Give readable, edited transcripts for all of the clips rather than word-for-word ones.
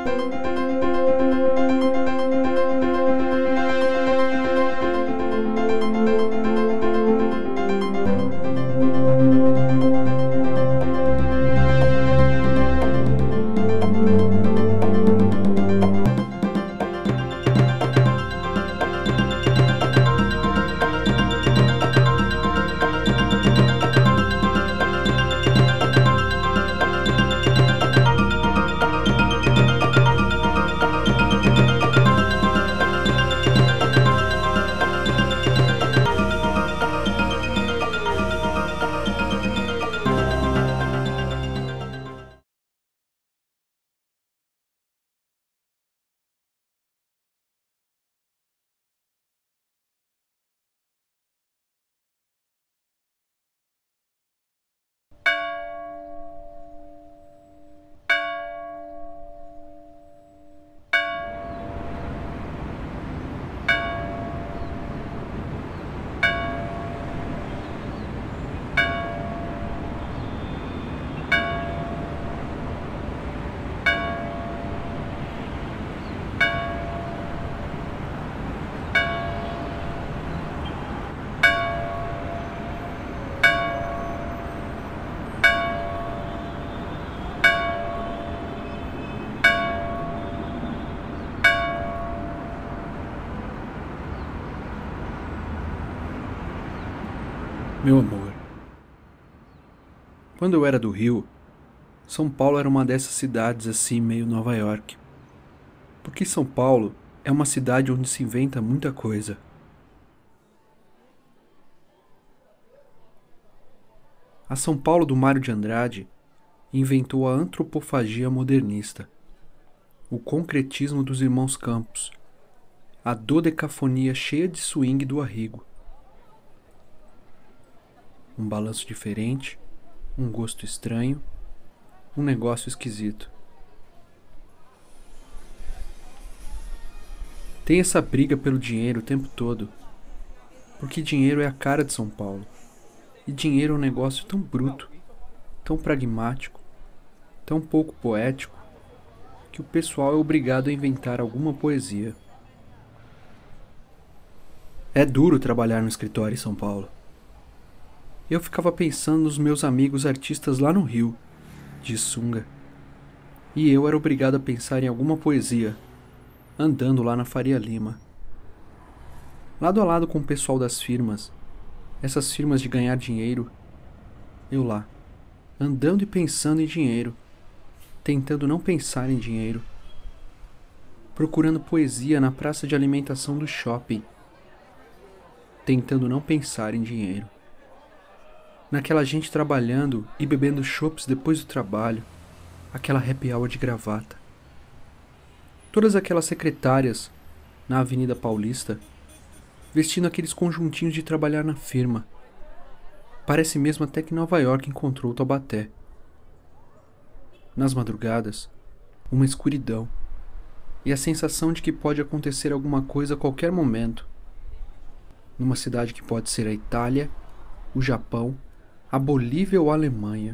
Meu amor, quando eu era do Rio, São Paulo era uma dessas cidades assim, meio Nova York. Porque São Paulo é uma cidade onde se inventa muita coisa. A São Paulo do Mário de Andrade inventou a antropofagia modernista, o concretismo dos irmãos Campos, a dodecafonia cheia de swing do Arrigo. Um balanço diferente, um gosto estranho, um negócio esquisito. Tem essa briga pelo dinheiro o tempo todo, porque dinheiro é a cara de São Paulo. E dinheiro é um negócio tão bruto, tão pragmático, tão pouco poético, que o pessoal é obrigado a inventar alguma poesia. É duro trabalhar no escritório em São Paulo. Eu ficava pensando nos meus amigos artistas lá no Rio, de sunga. E eu era obrigado a pensar em alguma poesia, andando lá na Faria Lima. Lado a lado com o pessoal das firmas, essas firmas de ganhar dinheiro, eu lá, andando e pensando em dinheiro, tentando não pensar em dinheiro, procurando poesia na praça de alimentação do shopping, tentando não pensar em dinheiro. Naquela gente trabalhando e bebendo chopps depois do trabalho, aquela happy hour de gravata. Todas aquelas secretárias na Avenida Paulista, vestindo aqueles conjuntinhos de trabalhar na firma. Parece mesmo até que Nova York encontrou Taubaté. Nas madrugadas, uma escuridão e a sensação de que pode acontecer alguma coisa a qualquer momento. Numa cidade que pode ser a Itália, o Japão, a Bolívia ou a Alemanha.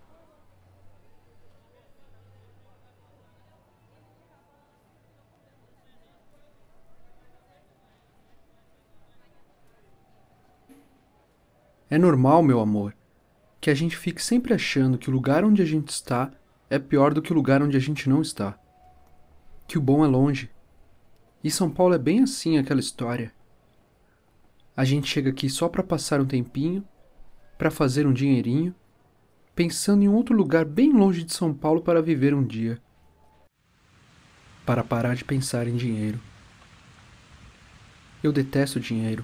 É normal, meu amor, que a gente fique sempre achando que o lugar onde a gente está é pior do que o lugar onde a gente não está. Que o bom é longe. E São Paulo é bem assim, aquela história. A gente chega aqui só para passar um tempinho, para fazer um dinheirinho, pensando em outro lugar bem longe de São Paulo para viver um dia. Para parar de pensar em dinheiro. Eu detesto dinheiro.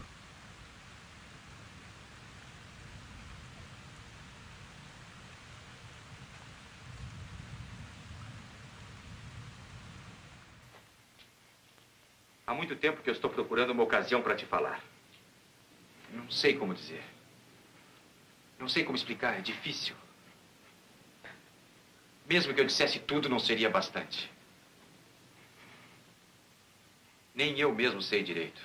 Há muito tempo que eu estou procurando uma ocasião para te falar. Não sei como dizer. Não sei como explicar, é difícil. Mesmo que eu dissesse tudo, não seria bastante. Nem eu mesmo sei direito.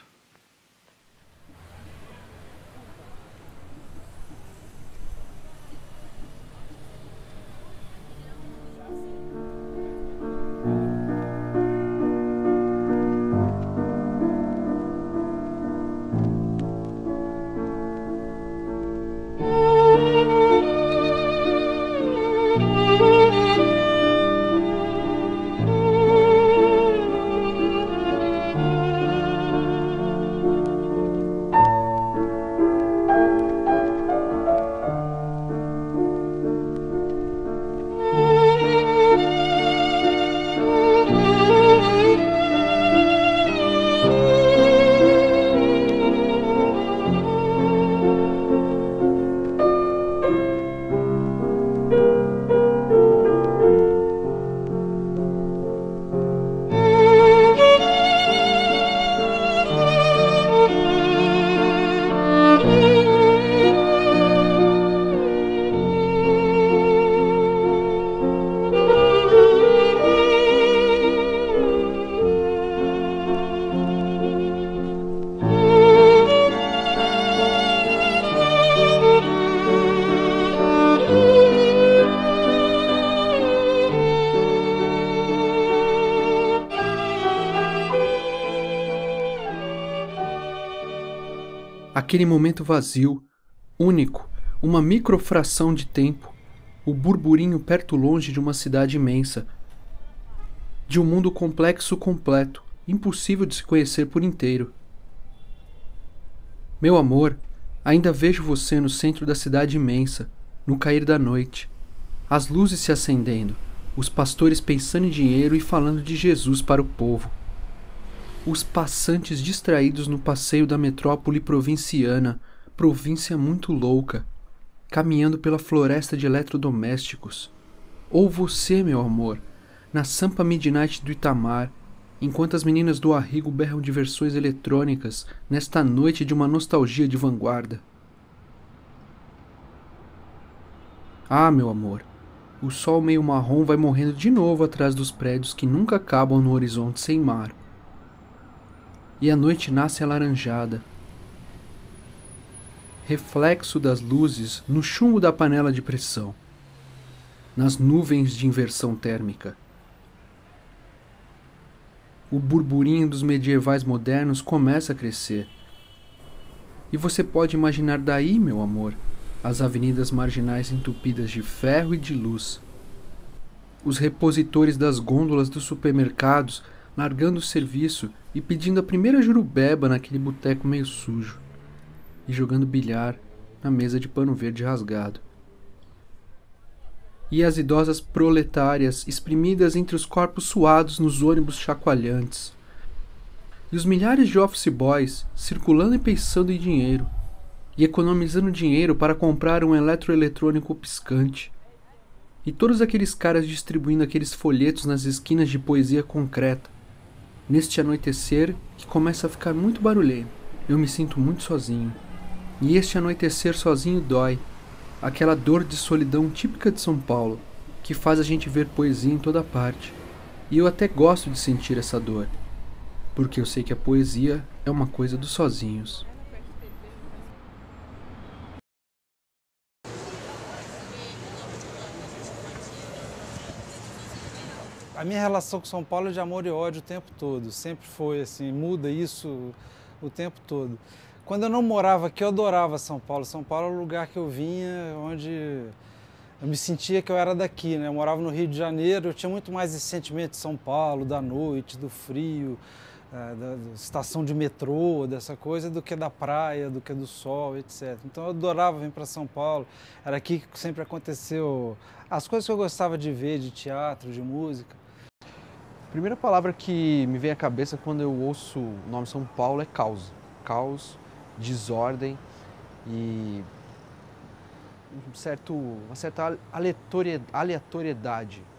Aquele momento vazio, único, uma microfração de tempo, o burburinho perto longe de uma cidade imensa, de um mundo complexo completo, impossível de se conhecer por inteiro. Meu amor, ainda vejo você no centro da cidade imensa, no cair da noite, as luzes se acendendo, os pastores pensando em dinheiro e falando de Jesus para o povo. Os passantes distraídos no passeio da metrópole provinciana, província muito louca, caminhando pela floresta de eletrodomésticos. Ou você, meu amor, na Sampa Midnight do Itamar, enquanto as meninas do Arrigo berram diversões eletrônicas nesta noite de uma nostalgia de vanguarda. Ah, meu amor, o sol meio marrom vai morrendo de novo atrás dos prédios que nunca acabam no horizonte sem mar. E a noite nasce alaranjada. Reflexo das luzes no chumbo da panela de pressão, nas nuvens de inversão térmica. O burburinho dos medievais modernos começa a crescer. E você pode imaginar daí, meu amor, as avenidas marginais entupidas de ferro e de luz. Os repositores das gôndolas dos supermercados largando o serviço e pedindo a primeira jurubeba naquele boteco meio sujo, e jogando bilhar na mesa de pano verde rasgado. E as idosas proletárias espremidas entre os corpos suados nos ônibus chacoalhantes. E os milhares de office boys circulando e pensando em dinheiro, e economizando dinheiro para comprar um eletroeletrônico piscante. E todos aqueles caras distribuindo aqueles folhetos nas esquinas de poesia concreta. Neste anoitecer que começa a ficar muito barulhento, eu me sinto muito sozinho. E este anoitecer sozinho dói. Aquela dor de solidão típica de São Paulo, que faz a gente ver poesia em toda parte. E eu até gosto de sentir essa dor, porque eu sei que a poesia é uma coisa dos sozinhos. A minha relação com São Paulo é de amor e ódio o tempo todo, sempre foi assim, muda isso o tempo todo. Quando eu não morava aqui, eu adorava São Paulo. São Paulo é o lugar que eu vinha, onde eu me sentia que eu era daqui, né? Eu morava no Rio de Janeiro, eu tinha muito mais esse sentimento de São Paulo, da noite, do frio, da estação de metrô, dessa coisa, do que da praia, do que do sol, etc. Então eu adorava vir para São Paulo, era aqui que sempre aconteceu as coisas que eu gostava de ver, de teatro, de música. A primeira palavra que me vem à cabeça quando eu ouço o nome São Paulo é caos. Caos, desordem e uma certa aleatoriedade.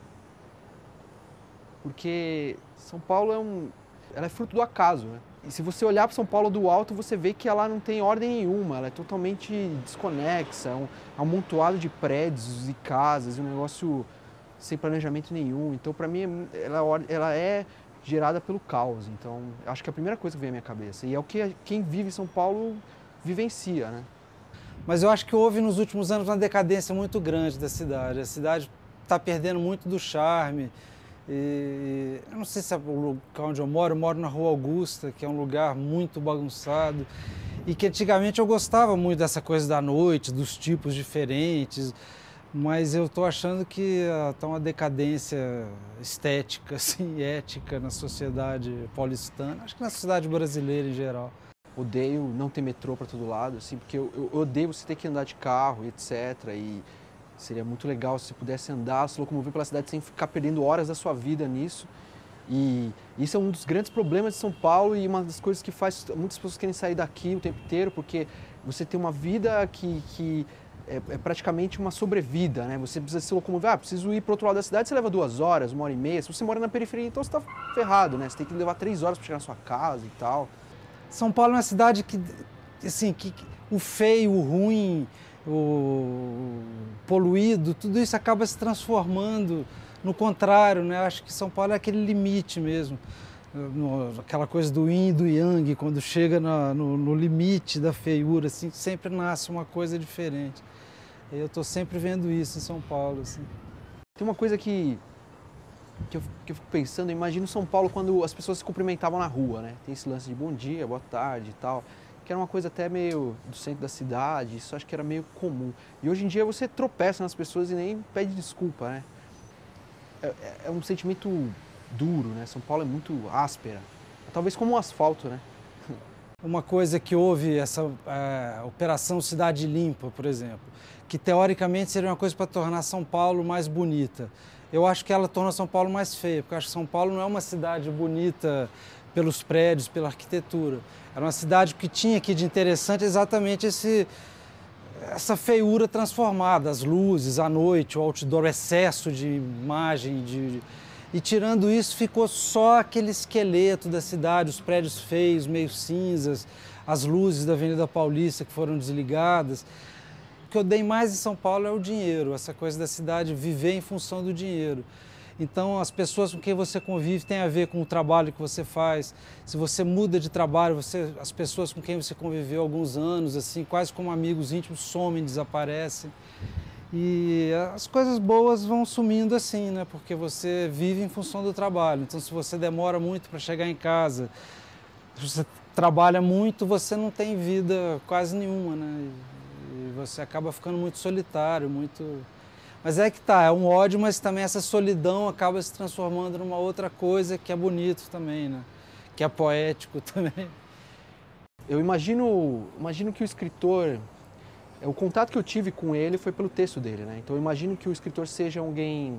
Porque São Paulo ela é fruto do acaso, né? E se você olhar para São Paulo do alto, você vê que ela não tem ordem nenhuma, ela é totalmente desconexa, é um amontoado de prédios e casas, um negócio sem planejamento nenhum. Então, para mim, ela é gerada pelo caos. Então, acho que é a primeira coisa que vem à minha cabeça. E é o que quem vive em São Paulo vivencia, né? Mas eu acho que houve nos últimos anos uma decadência muito grande da cidade. A cidade está perdendo muito do charme. E eu não sei se é o lugar onde eu moro na Rua Augusta, que é um lugar muito bagunçado. E que antigamente eu gostava muito dessa coisa da noite, dos tipos diferentes. Mas eu estou achando que está uma decadência estética, assim, ética na sociedade paulistana, acho que na sociedade brasileira em geral. Odeio não ter metrô para todo lado, assim, porque eu odeio você ter que andar de carro, etc. E seria muito legal se você pudesse andar, se locomover pela cidade sem ficar perdendo horas da sua vida nisso. E isso é um dos grandes problemas de São Paulo e uma das coisas que faz muitas pessoas querem sair daqui o tempo inteiro, porque você tem uma vida que é praticamente uma sobrevida, né? Você precisa se locomover, preciso ir para o outro lado da cidade, você leva 2 horas, 1h30. Se você mora na periferia, então você está ferrado, né? Você tem que levar 3 horas para chegar na sua casa e tal. São Paulo é uma cidade que, assim, que o feio, o ruim, o poluído, tudo isso acaba se transformando no contrário, né? Eu acho que São Paulo é aquele limite mesmo, aquela coisa do yin e do yang, quando chega no limite da feiura, assim, sempre nasce uma coisa diferente. E eu estou sempre vendo isso em São Paulo, assim. Tem uma coisa que eu fico pensando, eu imagino São Paulo quando as pessoas se cumprimentavam na rua, né? Tem esse lance de bom dia, boa tarde e tal, que era uma coisa até meio do centro da cidade, isso acho que era meio comum. E hoje em dia você tropeça nas pessoas e nem pede desculpa, né? É um sentimento duro, né? São Paulo é muito áspera, talvez como um asfalto, né? Uma coisa que houve, essa Operação Cidade Limpa, por exemplo, que teoricamente seria uma coisa para tornar São Paulo mais bonita. Eu acho que ela torna São Paulo mais feia, porque eu acho que São Paulo não é uma cidade bonita pelos prédios, pela arquitetura. Era uma cidade que tinha aqui de interessante exatamente essa feiura transformada, as luzes, a noite, o outdoor, o excesso de imagem, e tirando isso ficou só aquele esqueleto da cidade, os prédios feios, meio cinzas, as luzes da Avenida Paulista que foram desligadas. O que eu dei mais em São Paulo é o dinheiro, essa coisa da cidade viver em função do dinheiro. Então, as pessoas com quem você convive tem a ver com o trabalho que você faz. Se você muda de trabalho, as pessoas com quem você conviveu há alguns anos, assim, quase como amigos íntimos, somem, desaparecem. E as coisas boas vão sumindo assim, né? Porque você vive em função do trabalho. Então, se você demora muito para chegar em casa, se você trabalha muito, você não tem vida quase nenhuma, né? E você acaba ficando muito solitário, muito... Mas é que tá, é um ódio, mas também essa solidão acaba se transformando numa outra coisa que é bonito também, né? Que é poético também. Eu imagino que o escritor, o contato que eu tive com ele foi pelo texto dele, né? Então eu imagino que o escritor seja alguém...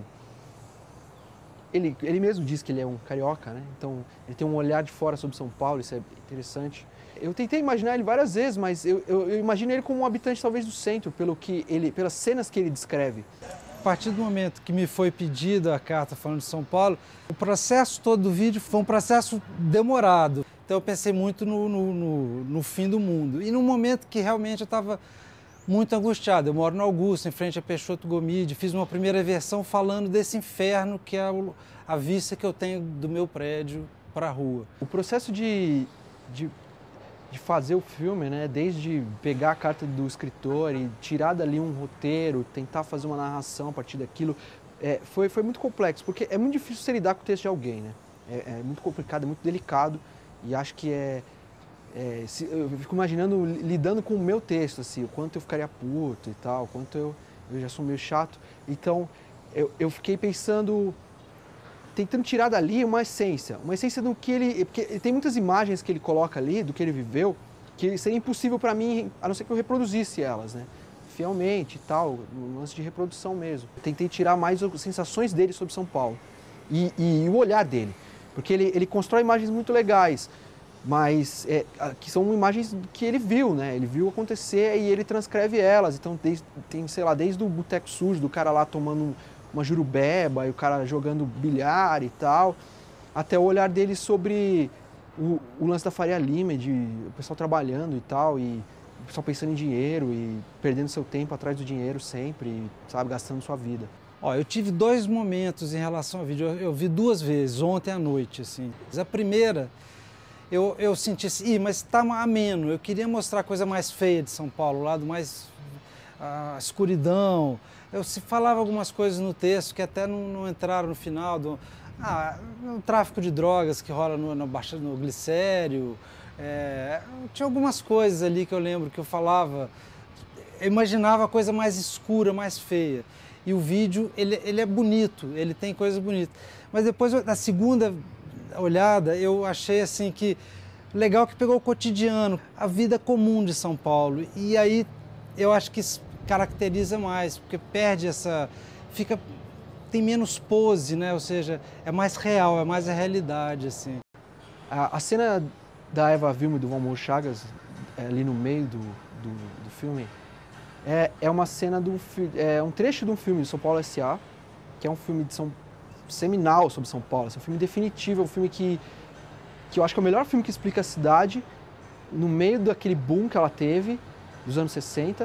Ele mesmo diz que ele é um carioca, né? Então ele tem um olhar de fora sobre São Paulo, isso é interessante. Eu tentei imaginar ele várias vezes, mas eu imagino ele como um habitante talvez do centro, pelas cenas que ele descreve. A partir do momento que me foi pedida a carta falando de São Paulo, o processo todo do vídeo foi um processo demorado. Então eu pensei muito no fim do mundo. E num momento que realmente eu estava muito angustiado. Eu moro no Augusto, em frente a Peixoto Gomide, fiz uma primeira versão falando desse inferno que é a vista que eu tenho do meu prédio para a rua. O processo de fazer o filme, né, desde pegar a carta do escritor e tirar dali um roteiro, tentar fazer uma narração a partir daquilo, foi muito complexo, porque é muito difícil você lidar com o texto de alguém, né? É muito complicado, é muito delicado, e acho que eu fico imaginando, lidando com o meu texto, assim, o quanto eu ficaria puto e tal, o quanto eu já sou meio chato. Então, eu fiquei pensando... tentando tirar dali uma essência do que ele... Porque tem muitas imagens que ele coloca ali, do que ele viveu, que seria impossível para mim, a não ser que eu reproduzisse elas, né? Fielmente e tal, no lance de reprodução mesmo. Tentei tirar mais as sensações dele sobre São Paulo e o olhar dele. Porque ele constrói imagens muito legais, mas que são imagens que ele viu, né? Ele viu acontecer e ele transcreve elas. Então tem, sei lá, desde o boteco sujo, do cara lá tomando uma jurubeba e o cara jogando bilhar e tal, até o olhar dele sobre o lance da Faria Lima, de o pessoal trabalhando e tal, e o pessoal pensando em dinheiro e perdendo seu tempo atrás do dinheiro sempre, sabe, gastando sua vida. Ó, eu tive 2 momentos em relação ao vídeo, eu vi 2 vezes, ontem à noite, assim. A primeira, eu senti assim, mas está ameno, eu queria mostrar a coisa mais feia de São Paulo, o lado mais... a escuridão. Eu falava algumas coisas no texto que até não entraram no final, o tráfico de drogas que rola no Glicério, tinha algumas coisas ali que eu lembro que eu falava, eu imaginava a coisa mais escura, mais feia. E o vídeo, ele é bonito, ele tem coisas bonitas. Mas depois, na segunda olhada, eu achei assim que legal que pegou o cotidiano, a vida comum de São Paulo. E aí eu acho que isso caracteriza mais, porque perde tem menos pose, né? Ou seja, é mais real, é mais a realidade, assim. A cena da Eva Vilma e do Valmor Chagas, ali no meio do filme, é uma cena é um trecho de um filme de São Paulo S.A., que é um filme seminal sobre São Paulo. É um filme definitivo, é um filme que eu acho que é o melhor filme que explica a cidade no meio daquele boom que ela teve, dos anos 60.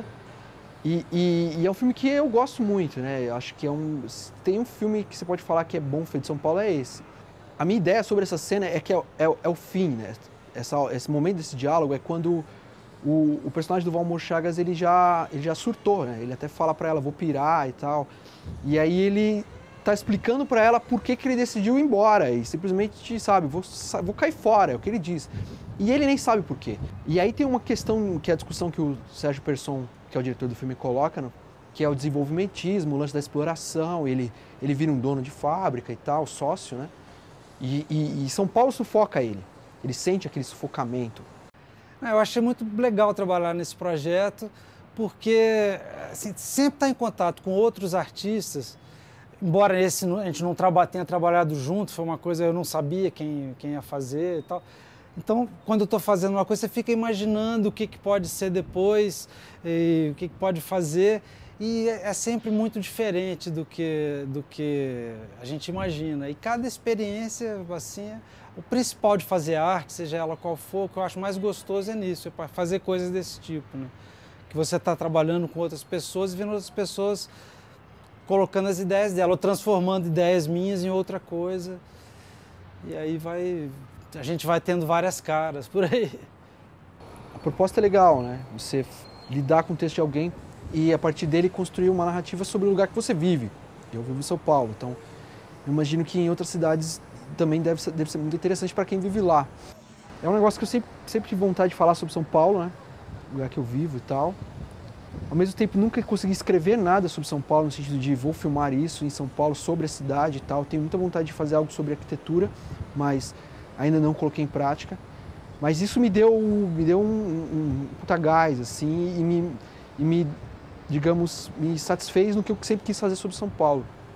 E é um filme que eu gosto muito, né? Eu acho que tem um filme que você pode falar que é bom feito de São Paulo, é esse. A minha ideia sobre essa cena é que é o fim, né? Esse momento desse diálogo é quando o personagem do Valmor Chagas, ele já surtou, né? Ele até fala pra ela, vou pirar e tal. E aí ele tá explicando pra ela por que ele decidiu ir embora e simplesmente, sabe, vou cair fora, é o que ele diz. E ele nem sabe por quê. E aí tem uma questão, que é a discussão que o Sérgio Persson, que é o diretor do filme, coloca, que é o desenvolvimentismo, o lance da exploração, ele vira um dono de fábrica e tal, sócio, né? E São Paulo sufoca ele sente aquele sufocamento. Eu achei muito legal trabalhar nesse projeto, porque assim, sempre estar em contato com outros artistas, embora a gente não tenha trabalhado junto, foi uma coisa que eu não sabia quem ia fazer e tal. Então, quando eu estou fazendo uma coisa, você fica imaginando o que pode ser depois, e o que pode fazer, e é sempre muito diferente do que a gente imagina. E cada experiência, assim, o principal de fazer arte, seja ela qual for, o que eu acho mais gostoso é nisso, é fazer coisas desse tipo, né? Que você está trabalhando com outras pessoas e vendo outras pessoas colocando as ideias dela, ou transformando ideias minhas em outra coisa. E aí a gente vai tendo várias caras por aí. A proposta é legal, né? Você lidar com o texto de alguém e a partir dele construir uma narrativa sobre o lugar que você vive. Eu vivo em São Paulo, então eu imagino que em outras cidades também deve ser muito interessante para quem vive lá. É um negócio que eu sempre tive vontade de falar sobre São Paulo, né? O lugar que eu vivo e tal. Ao mesmo tempo, nunca consegui escrever nada sobre São Paulo, no sentido de vou filmar isso em São Paulo, sobre a cidade e tal. Tenho muita vontade de fazer algo sobre arquitetura, mas ainda não coloquei em prática. Mas isso me deu um puta gás, assim, digamos, me satisfez no que eu sempre quis fazer sobre São Paulo.